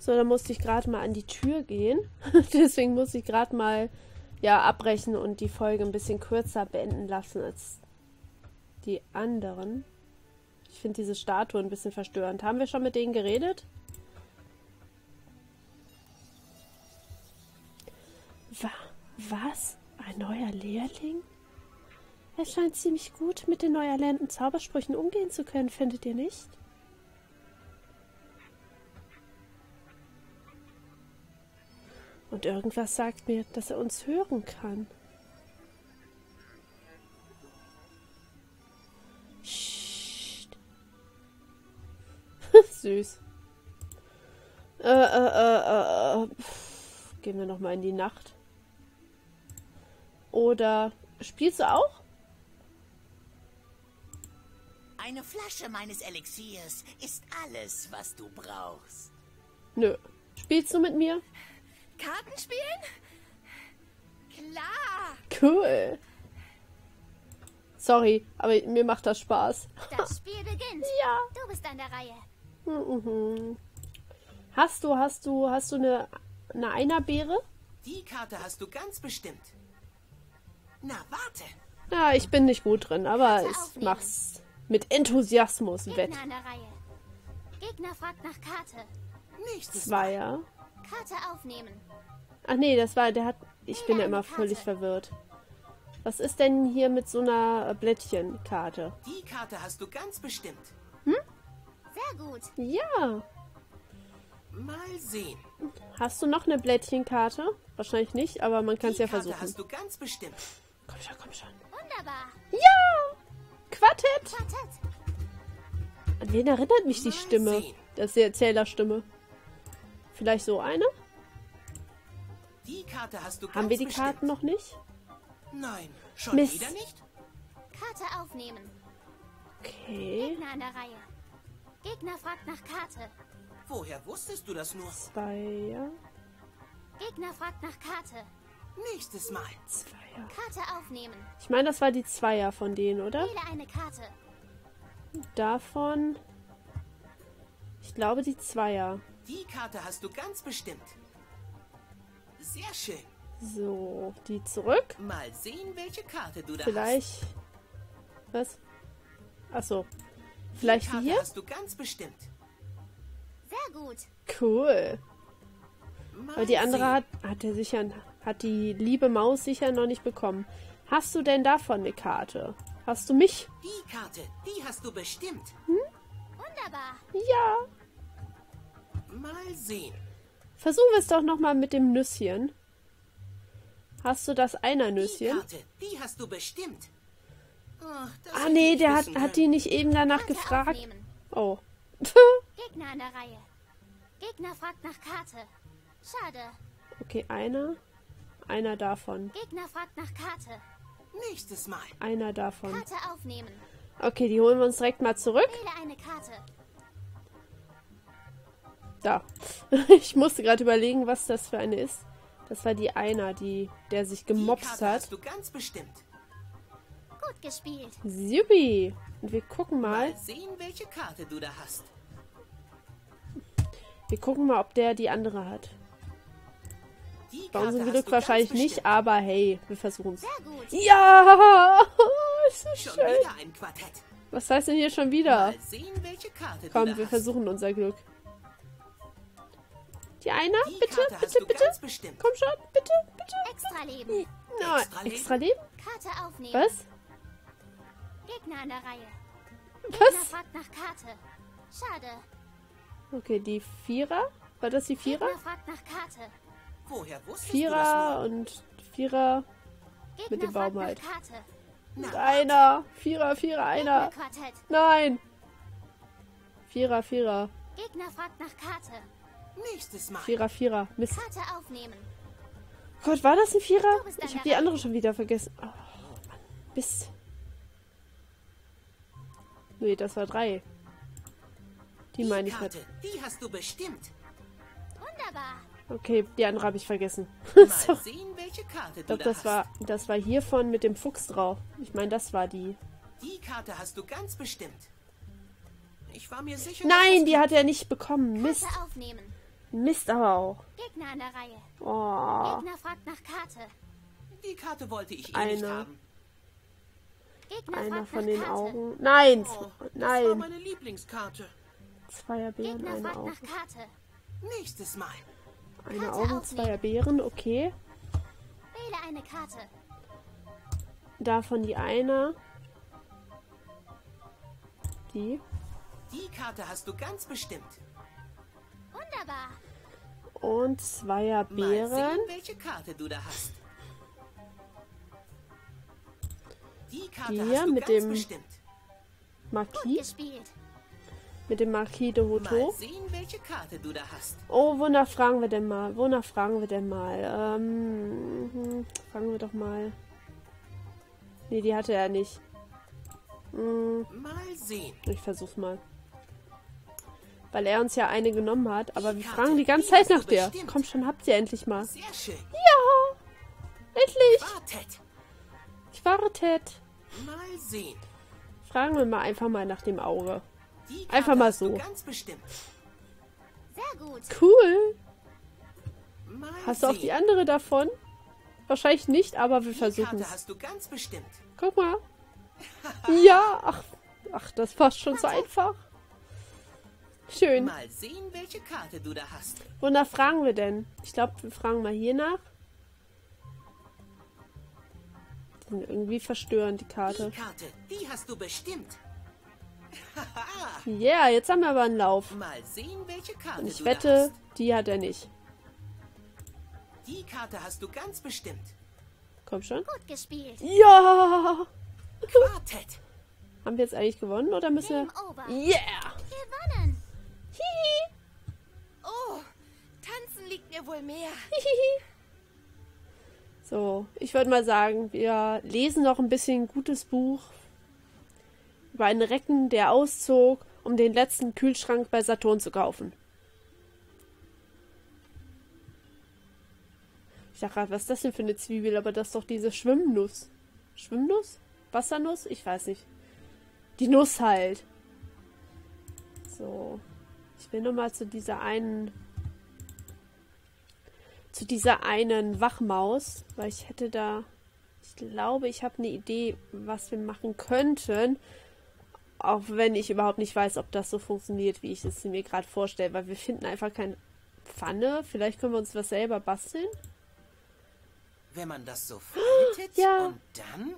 So, dann musste ich gerade mal an die Tür gehen. Deswegen musste ich gerade mal ja abbrechen und die Folge ein bisschen kürzer beenden lassen als die anderen. Ich finde diese Statue ein bisschen verstörend. Haben wir schon mit denen geredet? Was? Ein neuer Lehrling? Er scheint ziemlich gut mit den neu erlernten Zaubersprüchen umgehen zu können, findet ihr nicht? Und irgendwas sagt mir, dass er uns hören kann. Psst. Süß. Gehen wir nochmal in die Nacht. Oder spielst du auch? Eine Flasche meines Elixiers ist alles, was du brauchst. Nö. Spielst du mit mir? Karten spielen? Klar. Cool. Sorry, aber mir macht das Spaß. Das Spiel beginnt. Ja. Du bist an der Reihe. Mhm. Hast du eine Einerbeere? Die Karte hast du ganz bestimmt. Na, warte. Ja, ich bin nicht gut drin, aber Karte ich aufnehmen. mach's mit Enthusiasmus wett. Gegner an der Reihe. Gegner fragt nach Karte. Nächstes Mal. Zweier. Karte aufnehmen. Ach nee, das war, der hat, ich bin ja immer völlig verwirrt. Was ist denn hier mit so einer Blättchenkarte? Die Karte hast du ganz bestimmt. Sehr gut. Ja. Mal sehen. Hast du noch eine Blättchenkarte? Wahrscheinlich nicht, aber man kann es Die ja Karte versuchen. hast du ganz bestimmt. Komm schon, komm schon. Wunderbar. Ja! Quartett! Quartett. An wen erinnert mich die Mal Stimme? sehen. Das ist die Erzählerstimme. Vielleicht so eine? Die Karte hast du ganz Haben wir die bestimmt. Karten noch nicht? Nein, schon Mist. wieder nicht? Karte aufnehmen. Okay. Gegner an der Reihe. Gegner fragt nach Karte. Woher wusstest du das nur? Zweier. Gegner fragt nach Karte. Nächstes Mal. Zweier. Karte aufnehmen. Ich meine, das war die Zweier von denen, oder? Wähle eine Karte. Davon. Ich glaube, die Zweier. Die Karte hast du ganz bestimmt. Sehr schön. So, die zurück. Mal sehen, welche Karte du da hast. Vielleicht. Was? Achso. Vielleicht Die Karte hier? hast du ganz bestimmt. Sehr gut. Cool. Mal Aber die andere sehen. hat die liebe Maus sicher noch nicht bekommen. Hast du denn davon eine Karte? Hast du mich? Die Karte, die hast du bestimmt. Wunderbar. Ja. Mal sehen. Versuchen wir es doch nochmal mit dem Nüsschen. Hast du das Die Einer-Nüsschen? Karte, die hast du bestimmt. Ach, das Ah hätte nee, ich der wissen hat die können. nicht eben danach Karte gefragt. aufnehmen. Oh. Gegner an der Reihe. Gegner fragt nach Karte. Schade. Okay, einer davon. Gegner fragt nach Karte. Nächstes Mal. Einer davon. Karte aufnehmen. Okay, die holen wir uns direkt mal zurück. Wähle eine Karte. Da. Ich musste gerade überlegen, was das für eine ist. Das war die Einer, der sich Die gemobst Karte hat. hast du ganz bestimmt. Gut gespielt. Supi. Und wir gucken mal. Mal sehen, welche Karte du da hast. Wir gucken mal, ob der die andere hat. Die Bei Karte unserem hast Glück du wahrscheinlich ganz nicht, bestimmt. aber hey, wir versuchen es. Sehr gut. Ja! Ist so Schon schön. wieder ein Quartett. Was heißt denn hier schon wieder? Mal sehen, welche Karte du Komm, da wir hast. versuchen unser Glück. Die Einer? Die Bitte, Karte hast bitte, du bitte. ganz bestimmt. Komm schon, bitte, bitte. Extra Leben. Na, Extraleben? extra Leben? Karte aufnehmen. Was? Gegner an der Reihe. Gegner Was? fragt nach Karte. Schade. Okay, die Vierer? War das die Vierer? Gegner fragt nach Karte. Woher wusstest Vierer du das und Vierer Gegner mit dem fragt Baum halt. nach Karte. nur? Und Na, einer. Vierer, einer. Quartett. Nein. Vierer. Gegner fragt nach Karte. nächstes Mal. Vierer. Mist. Karte aufnehmen. Gott, war das ein Vierer? Du bist an Ich habe der die andere schon wieder vergessen. Oh, Mann. Mist. Nee, das war 3. Die meine ich nicht. Karte, die hast du bestimmt. Wunderbar. Okay, die andere habe ich vergessen. Mal So. sehen, welche Karte Ich du glaube, da das war hiervon mit dem Fuchs drauf. Ich meine, das war die. hast. Die Karte hast du ganz bestimmt. Ich war mir sicher. Nein, dass die hat er nicht bekommen. Mist. Karte aufnehmen. Mist aber auch. Gegner an der Reihe. Oh, Gegner fragt nach Karte. Die Karte wollte ich eh nicht Eine. haben. Gegner einer fragt von nach den Karte. Augen. Nein, Oh, das war nein. meine Lieblingskarte. Zweierbeeren, Gegner eine fragt Auge. nach Karte. Nächstes Mal. Eine Karte Augen, aufnehmen. Zweierbeeren, okay. Wähle eine Karte. Davon die eine. Die. Die Karte hast du ganz bestimmt. Wunderbar. Und Mal Zweierbeeren. sehen, welche Karte du da hast. Die Karte Hier hast du mit ganz dem bestimmt. Gut Marquis. gespielt. Mit dem Marquis de Mal Hoto. sehen, welche Karte du da hast. Oh, wonach fragen wir denn mal? Wonach fragen wir denn mal? Fragen wir doch mal. Nee, die hatte er nicht. Mal sehen. Ich versuch's mal. Weil er uns ja eine genommen hat. Aber wir Karte, fragen die ganze die Zeit hast du nach der. bestimmt. Komm schon, habt ihr endlich mal. Sehr schön. Ja! Endlich! Wartet. Ich wartet. Mal sehen. Fragen wir mal einfach mal nach dem Auge. Die Karte Einfach mal hast du so. ganz bestimmt. Sehr gut. Cool! Mal Hast du auch sehen. die andere davon? Wahrscheinlich nicht, aber wir Die versuchen Karte es. hast du ganz bestimmt. Guck mal. Ja, ach, das war schon so einfach. Schön. Mal sehen, welche Karte du da hast. Wonach fragen wir denn? Ich glaube, wir fragen mal hier nach. Die sind irgendwie verstörend, die Die Karte. Karte, die hast du bestimmt. Ja, jetzt haben wir aber einen Lauf. Mal sehen, welche Karte Und ich du wette, da hast. die hat er nicht. Die Karte hast du ganz bestimmt. Komm schon. Gut gespielt. Ja! Quartett. Haben wir jetzt eigentlich gewonnen oder müssen Game wir... over. Yeah! Gewonnen. Hihi! Oh, tanzen liegt mir wohl mehr. Hihihi. So, ich würde mal sagen, wir lesen noch ein bisschen ein gutes Buch über einen Recken, der auszog, um den letzten Kühlschrank bei Saturn zu kaufen. Ich dachte gerade, was ist das denn für eine Zwiebel? Aber das ist doch diese Schwimmnuss. Schwimmnuss? Wassernuss? Ich weiß nicht. Die Nuss halt. So. Ich will nur mal zu dieser einen Wachmaus, weil ich hätte da, ich glaube, ich habe eine Idee, was wir machen könnten, auch wenn ich überhaupt nicht weiß, ob das so funktioniert, wie ich es mir gerade vorstelle, weil wir finden einfach keine Pfanne. Vielleicht können wir uns was selber basteln. Wenn man das so faltet Ja. und dann...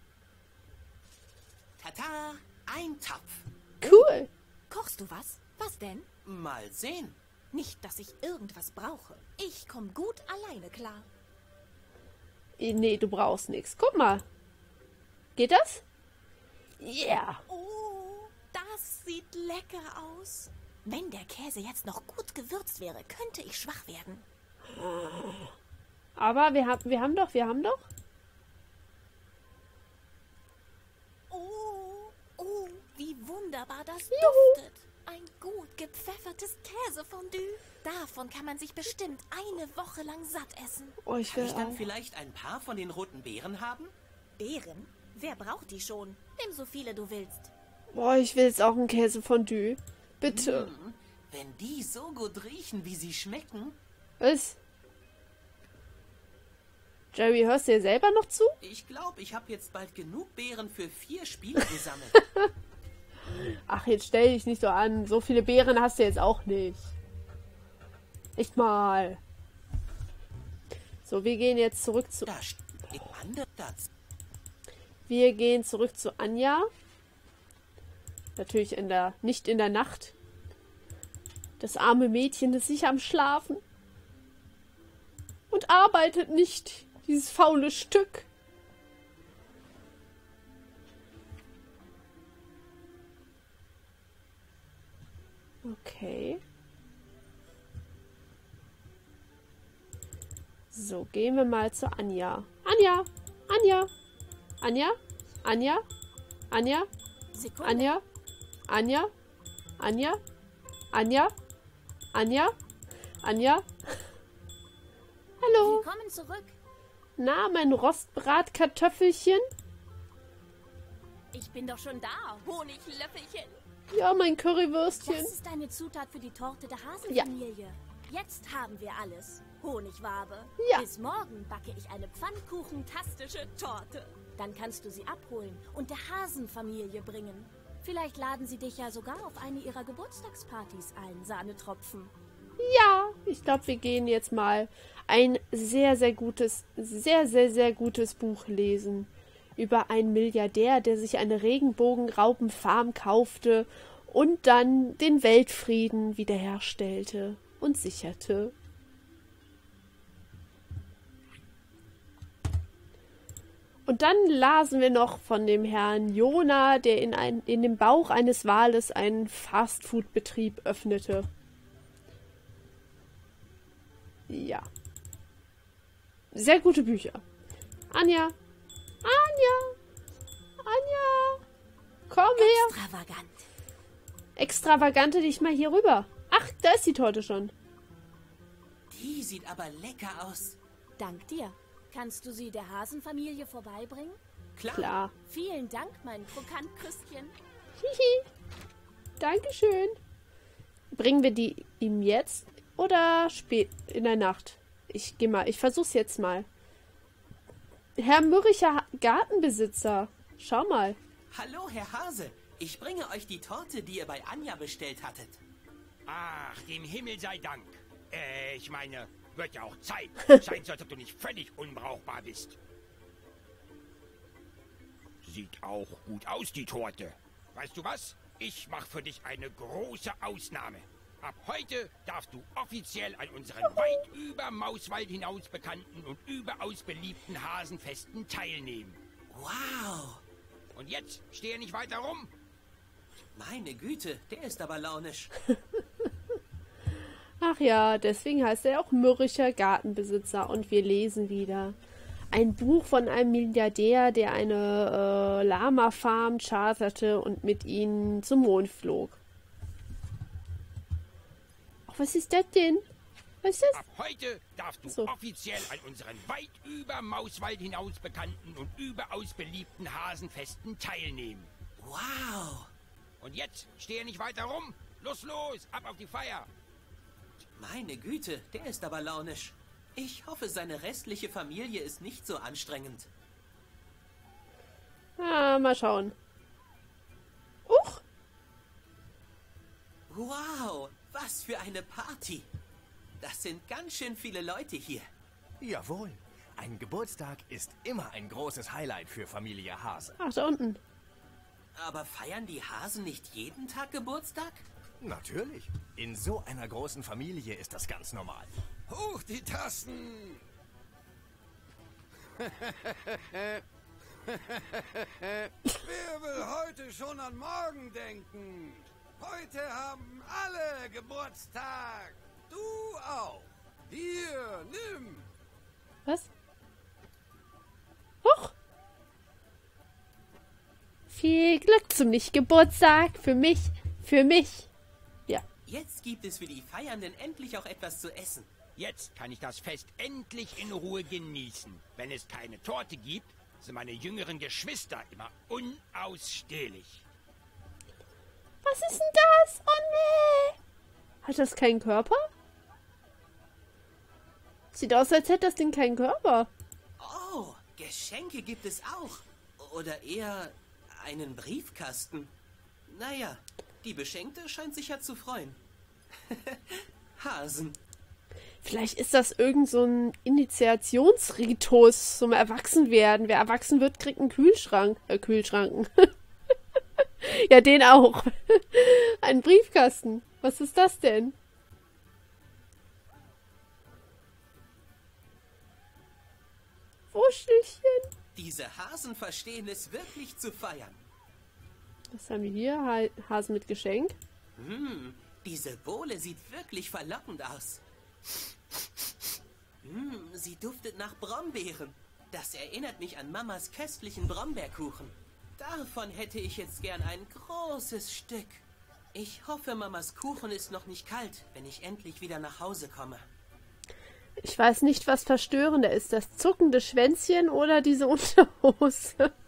Tata, ein Topf. Cool. Kochst du was? Was denn? Mal sehen. Nicht, dass ich irgendwas brauche. Ich komme gut alleine klar. Nee, du brauchst nichts. Guck mal. Geht das? Yeah. Oh, das sieht lecker aus. Wenn der Käse jetzt noch gut gewürzt wäre, könnte ich schwach werden. Aber wir haben doch. Oh, wie wunderbar das Juhu. duftet. Ein gut gepfeffertes Käsefondue. Davon kann man sich bestimmt eine Woche lang satt essen. Oh, ich Kann will ich dann auch. vielleicht ein paar von den roten Beeren haben? Beeren? Wer braucht die schon? Nimm so viele du willst. Boah, ich will jetzt auch ein Käsefondue. Bitte. Wenn die so gut riechen, wie sie schmecken. Was? Jerry, hörst du dir selber noch zu? Ich glaube, ich habe jetzt bald genug Beeren für 4 Spiele gesammelt. Ach, jetzt stell dich nicht so an. So viele Beeren hast du jetzt auch nicht. Echt mal. So, wir gehen jetzt zurück zu... Da steht andere Platz. Wir gehen zurück zu Anja. Natürlich nicht in der Nacht. Das arme Mädchen ist sicher am Schlafen. Und arbeitet nicht. Dieses faule Stück. Okay. So, gehen wir mal zu Anja. Anja! Anja! Anja? Anja? Anja? Sekunde. Anja? Anja? Anja? Anja? Anja? Anja? Hallo? Willkommen zurück. Na, mein Rostbratkartoffelchen? Ich bin doch schon da, Honiglöffelchen. Ja, mein Currywürstchen. Das ist eine Zutat für die Torte der Hasenfamilie. Jetzt haben wir alles. Honigwabe. Ja. Bis morgen backe ich eine pfannkuchentastische Torte. Dann kannst du sie abholen und der Hasenfamilie bringen. Vielleicht laden sie dich ja sogar auf eine ihrer Geburtstagspartys ein, Sahnetropfen. Ja, ich glaube, wir gehen jetzt mal ein sehr, sehr gutes Buch lesen. Über einen Milliardär, der sich eine Regenbogenraupenfarm kaufte und dann den Weltfrieden wiederherstellte und sicherte. Und dann lasen wir noch von dem Herrn Jona, der in dem Bauch eines Wales einen Fastfood-Betrieb öffnete. Ja. Sehr gute Bücher. Anja! Komm her! Extravagant. Extravagante dich mal hier rüber. Ach, da ist die Torte schon. Die sieht aber lecker aus. Dank dir. Kannst du sie der Hasenfamilie vorbeibringen? Klar. Vielen Dank, mein Krokantkrüstchen. Hihi. Dankeschön. Bringen wir die ihm jetzt oder spät in der Nacht? Ich versuch's jetzt mal. Herr Mürricher Gartenbesitzer, schau mal. Hallo, Herr Hase. Ich bringe euch die Torte, die ihr bei Anja bestellt hattet. Ach, dem Himmel sei Dank. Ich meine, wird ja auch Zeit. Scheint so, als ob du nicht völlig unbrauchbar bist. Sieht auch gut aus, die Torte. Weißt du was? Ich mache für dich eine große Ausnahme. Ab heute darfst du offiziell an unseren weit über Mauswald hinaus bekannten und überaus beliebten Hasenfesten teilnehmen. Wow. Und jetzt stehe nicht weiter rum. Meine Güte, der ist aber launisch. Ach ja, deswegen heißt er auch Mürricher Gartenbesitzer. Und wir lesen wieder. Ein Buch von einem Milliardär, der eine Lama-Farm charterte und mit ihnen zum Mond flog. Ach, was ist das denn? Was ist das? Ab heute darfst du So. offiziell an unseren weit über Mauswald hinaus bekannten und überaus beliebten Hasenfesten teilnehmen. Wow. Und jetzt stehe nicht weiter rum. Los, ab auf die Feier. Meine Güte, der ist aber launisch. Ich hoffe, seine restliche Familie ist nicht so anstrengend. Ah, mal schauen. Wow, was für eine Party. Das sind ganz schön viele Leute hier. Jawohl. Ein Geburtstag ist immer ein großes Highlight für Familie Hase. Ach, da unten. Aber feiern die Hasen nicht jeden Tag Geburtstag? Natürlich. In so einer großen Familie ist das ganz normal. Hoch die Tassen! Wer will heute schon an morgen denken? Heute haben alle Geburtstag. Du auch. Hier, nimm. Was? Huch! Viel Glück zum Nicht-Geburtstag. Für mich. Ja. Jetzt gibt es für die Feiernden endlich auch etwas zu essen. Jetzt kann ich das Fest endlich in Ruhe genießen. Wenn es keine Torte gibt, sind meine jüngeren Geschwister immer unausstehlich. Was ist denn das? Oh nee! Hat das keinen Körper? Sieht aus, als hätte das Ding keinen Körper. Oh, Geschenke gibt es auch. Oder eher einen Briefkasten. Naja, die Beschenkte scheint sich ja zu freuen. Hasen. Vielleicht ist das irgend so ein Initiationsritus zum Erwachsenwerden. Wer erwachsen wird, kriegt einen Kühlschranken. Ja, den auch. Ein Briefkasten. Was ist das denn? Wuschelchen. Diese Hasen verstehen es wirklich zu feiern. Was haben wir hier? Hasen mit Geschenk. Diese Bohle sieht wirklich verlockend aus. Sie duftet nach Brombeeren. Das erinnert mich an Mamas köstlichen Brombeerkuchen. Davon hätte ich jetzt gern ein großes Stück. Ich hoffe, Mamas Kuchen ist noch nicht kalt, wenn ich endlich wieder nach Hause komme. Ich weiß nicht, was verstörender ist. Das zuckende Schwänzchen oder diese Unterhose.